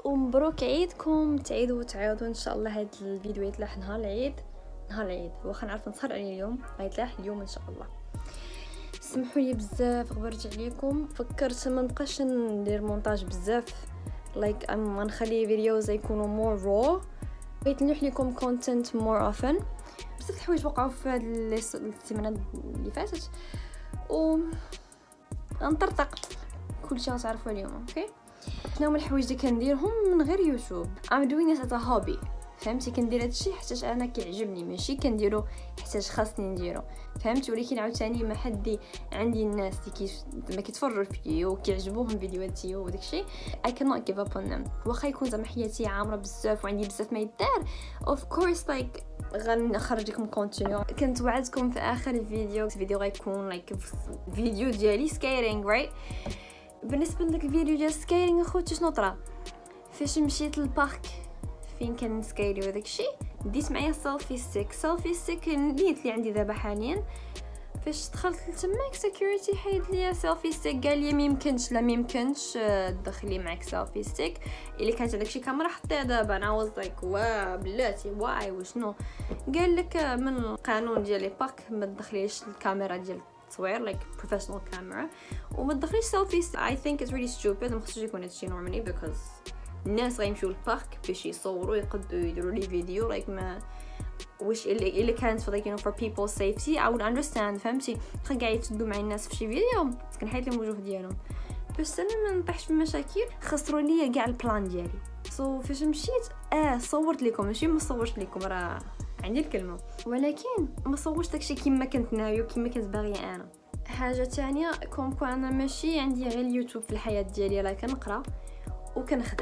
ومبروك عيدكم، تعاودوا ان شاء الله. هاد الفيديو يتلاح نهار العيد واخا نعرف نسهر عليه اليوم، غيتلاح اليوم ان شاء الله. سمحوا لي بزاف غبرت عليكم، فكرت ما نبقاش ندير مونتاج بزاف غنخلي فيديوز يكونوا مور رو، بغيت نلوح لكم كونتنت مور اوفن. بزاف الحوايج وقعوا في هاد السيمانه اللي فاتت و غنطرطق كلشي غتعرفوا اليوم. اوكي، شنو هما الحوايج اللي كنديرهم من غير يوتيوب؟ I'm doing this as a hobby، فهمتي؟ كندير هادشي حيت انا كيعجبني، ماشي كنديرو حيت خاصني نديرو، فهمتي؟ ولكن عاوتاني ما حدي عندي الناس اللي ما كيتفرجوا فيا وكيعجبوهم فيديوهاتي وداكشي I cannot give up on them. واخا يكون زعما حياتي عامره بزاف وعندي بزاف ما يدار of course غنخرج لكم كونتينيو. كنت وعدتكم في اخر الفيديو غيكون فيديو ديالي سكيرينغ رايت. بالنسبه لك الفيديو ديال سكيرينغ اخوتي شنو طرا؟ فاش مشيت للبارك فين كان سكايري وداكشي ديت معايا سيلفي ستيك نيت اللي عندي دابا حاليا. فاش دخلت لتماك سيكوريتي حيد ليا سيلفي ستيك، قال لي ميمكنش تدخلي معك سيلفي ستيك اللي كانت عندك شي كاميرا حطيها دابا. انا واز وا بلاتي واي وشنو قال لك من القانون ديال لي باك ما تدخليش الكاميرا ديال التصوير بروفيشنال كاميرا وما تدخليش سيلفي ستيك. I think it's really stupid. ما خصوش يكون هادشي نورمالي because الناس غيمشيو للبارك باش يصوروا يقدروا يديروا لي فيديو ما واش اللي كانت for for people safety I would understand، فهمتي؟ خا كاع يتدوا مع الناس في شي فيديو كنحيد لهم الوجه ديالهم باش انا ما نطيحش في مشاكل. خسروا ليا كاع البلان ديالي. فاش مشيت صورت لكم، ماشي ما صورت لكم، راه عندي الكلمه، ولكن ما صورتش داكشي كيما كنت ناوي وكيما كنت باغيه انا. حاجه تانية كومكو انا ماشي عندي غير اليوتيوب في الحياه ديالي، راه كنقرا وكنخدم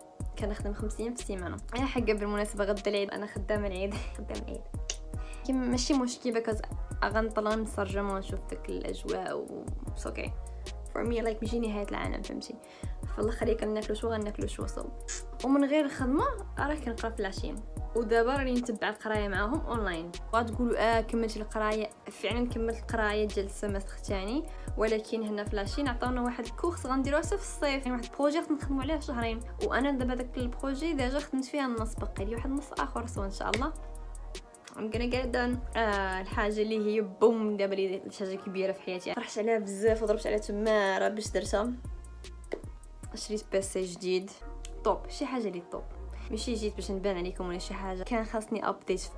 5 ايام في السيمانه. حاجه بالمناسبه غدا العيد انا خدامه العيد كيما ماشي مشكل بكاز غنطلع نترجم ونشوف داك الاجواء و اوكي فور مي ماشي نهايه العالم، فهمتي؟ فالاخر غناكلوا شو ومن غير خدمه راه كنقرا في العشيه. ودابا راني نتبع القرايه معاهم اونلاين. غتقولوا كملتي القرايه؟ فعلا كملت القرايه ديال السمستر الثاني، ولكن هنا في لاشين عطاونا واحد الكورس غنديروه في الصيف، واحد البروجي نخدموا عليه شهرين، وانا دابا داك البروجي ديجا خدمت فيها النص، باقي لي واحد النص اخر ان شاء الله I'm gonna get it done. الحاجه اللي هي بوم دابا لي حاجه كبيره في حياتي فرحت عليها بزاف وضربت عليها تماره باش درتها. شريت بيسي جديد طوب، شي حاجه لي طوب، ماشي جيت باش نبان عليكم ولا شي حاجه. كان خاصني ابديت في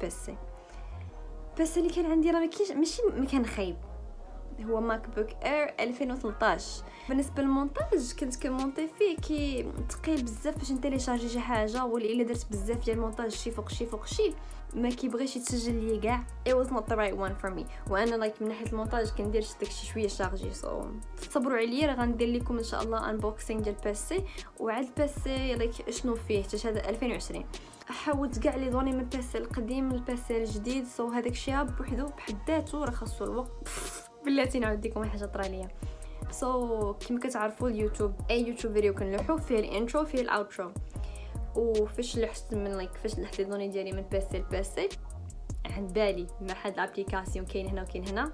بيسي اللي كان عندي راه ماشي ما كان خايب، هو ماك بوك اير 2013. بالنسبه للمونتاج كنت كنمونطي فيه كي ثقيل بزاف باش نتيليشارجي شي حاجه، واللي الا درت بزاف ديال المونتاج شي فوق شي ما كيبغيش يتسجل ليا كاع. it was not the right one for me. وانا من ناحيه المونتاج كندير داكشي شويه شارجي. صبروا عليا، راه غندير لكم ان شاء الله انبوكسينغ ديال البيسي وعاد البيسي شنو فيه حتى هذا 2020. حاولت كاع لي دوني من البيسي القديم للبيسي الجديد، هذاك الشيء بوحدو بحداتو راه خاصو الوقت. بلاتي نعاود لكم حاجه طرا ليا. كما كتعرفوا اليوتيوب اي يوتيوب فيديو كنلوحو فيه الانترو فيه الاوترو، وفاش لحت فاش لحت لي دوني ديالي من بيسي عند بالي مع حد الابليكاسيون كاين هنا وكاين هنا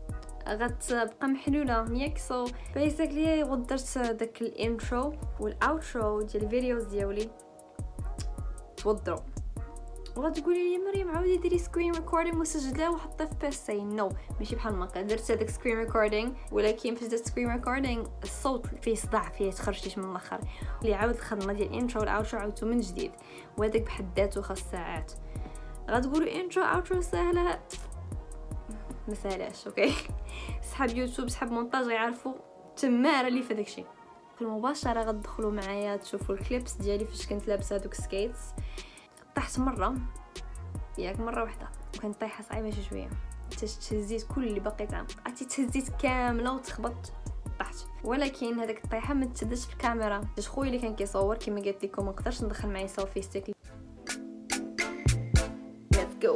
غتبقى محلوله ياك. بيسيكلي درت داك الانترو والاوترو ديال الفيديوز ديالي توضروا. وغتقولي لي مريم عاودي ديري سكرين ريكوردينغ وسجليه وحطيه في بيسي. نو ماشي بحال ما درت هذاك سكرين ريكوردينغ، ولكن فاش درت سكرين ريكوردينغ الصوت فيه صداع، فيه تخرجتيش من الاخر. اللي عاود الخدمه ديال الانترو والاوترو عاودتو من جديد، وهذاك بحد ذاته خاص ساعات. غتقولوا انترو اوترو سهله، ما سهلاش. اوكي صحاب يوتيوب صحاب مونتاج يعرفوا تماره اللي في داكشي. في المباشره غتدخلوا معايا تشوفوا الكليبس ديالي فاش كنت لابسه هذوك سكيتس. طحت مره واحده وكانت طايحه صعيبه شويه، تهزيت كل اللي بقيت عرفتي تهزيت كامله وتخبطت طحت. ولكن هذاك الطيحه ما تسدش في الكاميرا باش خويا اللي كان كيصور كما قلت لكم ما نقدرش ندخل معايا سيلفي ستيك. ليتس جو.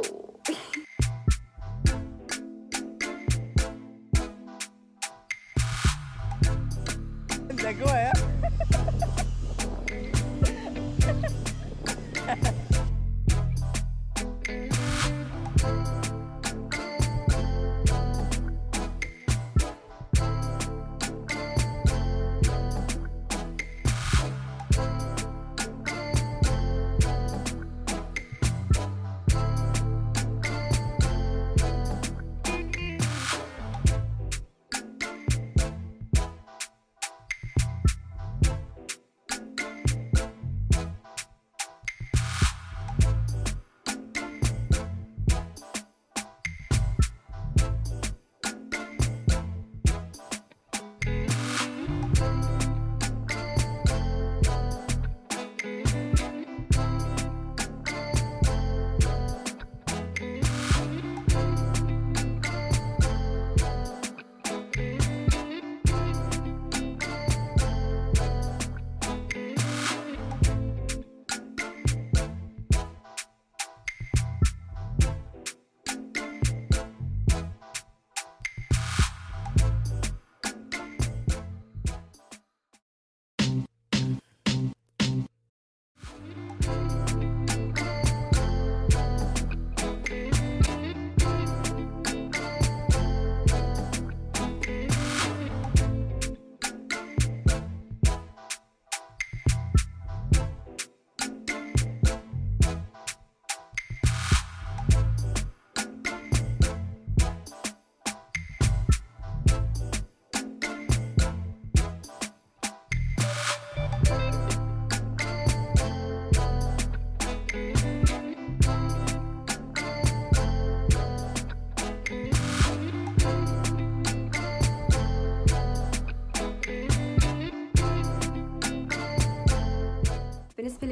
انت قوي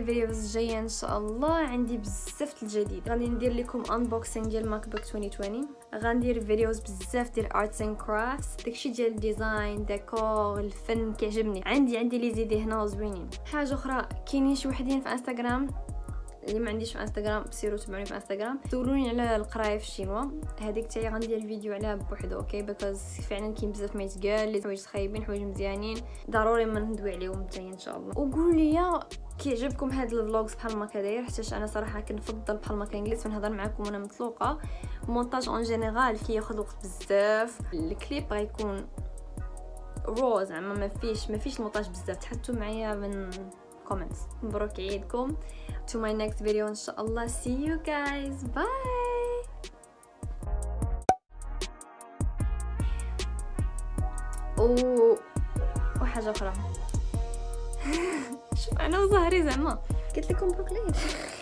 الفيديوز الجايه ان شاء الله عندي بزاف الجديد. غادي ندير لكم انبوكسينغ ديال ماك بوك 2020، غندير فيديوز بزاف ديال ارتس اند كرافتس، داكشي ديال الديزاين ديكور الفن كيعجبني. عندي لي زيدي هنا زوينين. حاجه اخرى، كاينين شي وحدين في انستغرام اللي ما عنديش في انستغرام سيروا تبعوني في انستغرام سولوني على القرايه في الشينوا، هذيك تاعي غندير الفيديو عليها بوحدو. اوكي بيكوز فعلا كاين بزاف ما يتقال، لي حوايج خايبين حوايج مزيانين ضروري ما ندوي عليهم حتى ان شاء الله. وقولوا لي كيعجبكم هاد الفلوجز بحال ما كداير، حيت انا صراحه كنفضل بحال ما كنجلس ونهضر معكم وانا مطلوقه. مونتاج اون جينيرال كياخذ وقت بزاف، الكليب غيكون رو زعما ما فيش المونتاج بزاف. تحطوا معايا من كومنتس. مبروك عيدكم. to my next video ان شاء الله. see you guys, bye. وحاجه اخرى شوف انا وظهري زعما قلت لكم مبروك العيد.